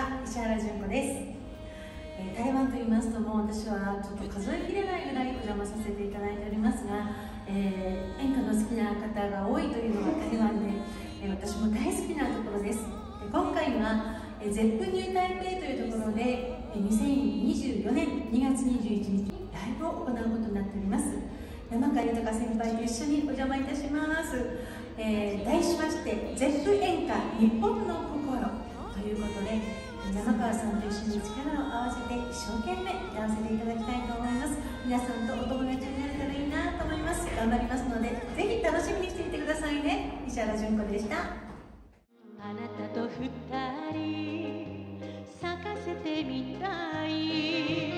は石原純子です。台湾と言いますと、もう私はちょっと数えきれないぐらいお邪魔させていただいておりますが、演歌の好きな方が多いというのが台湾で、私も大好きなところです。今回はゼップニュー台北というところで2024年2月21日にライブを行うことになっております。山川豊先輩と一緒にお邪魔いたします。題しましてゼップ演歌日本の心ということで、山川さんと一緒に力を合わせて一生懸命歌わせていただきたいと思います。皆さんとお友達になれたらいいなと思います。頑張りますので、ぜひ楽しみにしていてくださいね。石原純子でした。 あなたと二人咲かせてみたい